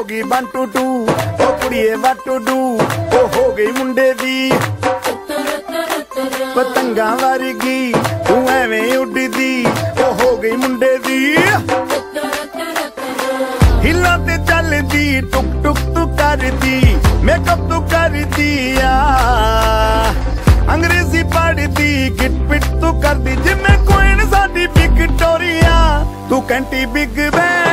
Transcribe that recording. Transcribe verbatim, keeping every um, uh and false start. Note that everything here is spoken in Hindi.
गई वन टू टू ओ कुड़िए व्हाट टू डू ओ हो गई मुंडे दी पतंगा वर्गी तू एवें उड़दी ओ हो गई मुंडे दी हिला ते चलदी टुक टुक तू करदी मेकअप तू करदी आ अंग्रेजी पढ़दी गिट पिट तू करदी जिमें क्वीन साडी विक्टोरिया तू कैंटी बिग बैन